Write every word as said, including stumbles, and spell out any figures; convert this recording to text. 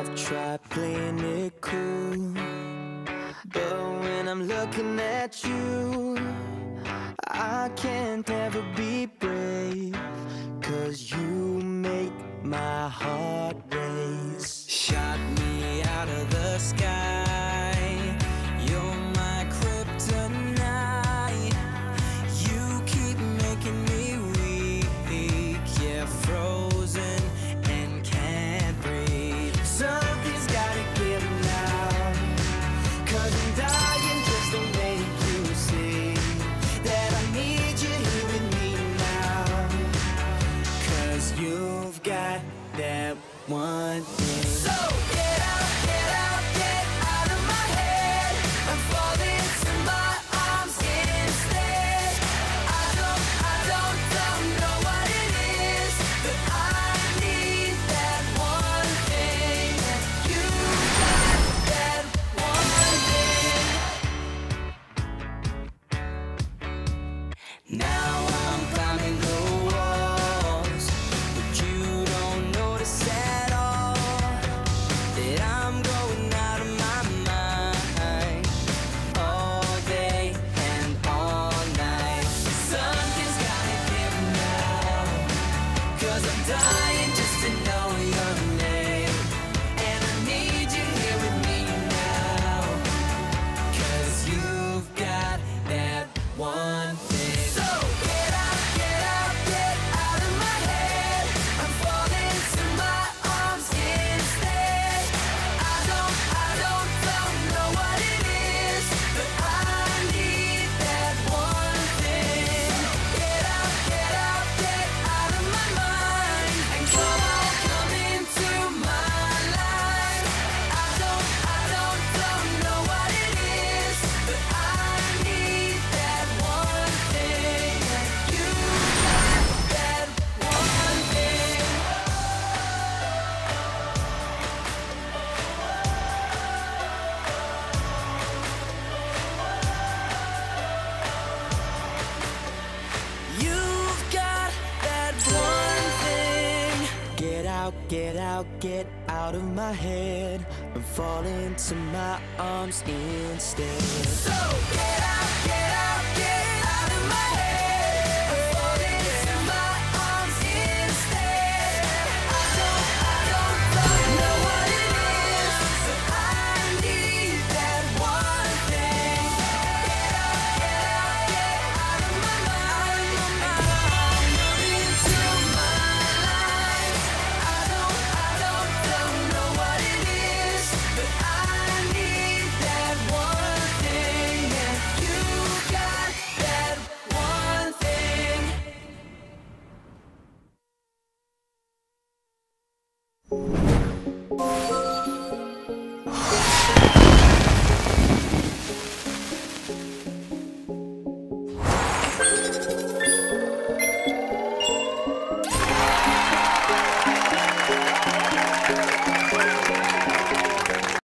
I've tried playing it cool, but when I'm looking at you, I can't ever be brave, 'cause you make my heart race. Shot me out of the sky, you're my kryptonite. You keep making me weak, yeah, frozen and can't breathe. Something's gotta give now, 'cause I'm dying just to make you see that I need you here with me now. 'Cause you've got that one thing. So get out, get out, get out of my head. I'm falling to my arms instead. I don't, I don't, don't know what it is, but I need that one thing. You got that one thing. Now I'm climbing the walls, but you don't notice at all that I'm going out of my mind all day and all night. Something's gotta give now, 'cause I'm dying just to know your name, and I need you here with me now, 'cause you've got that one thing. So get out, get out, get out of my head. I'm falling to my arms instead. I don't, I don't, don't know what it is, but I need that one thing. Get out, get out, get out of my mind, and come on, come into my life. I don't, I don't, don't know what it is, but I need that one thing. You got that one thing. You've got that one thing. Get out, get out, get out of my head. I'm falling to my arms instead. So get out, get out.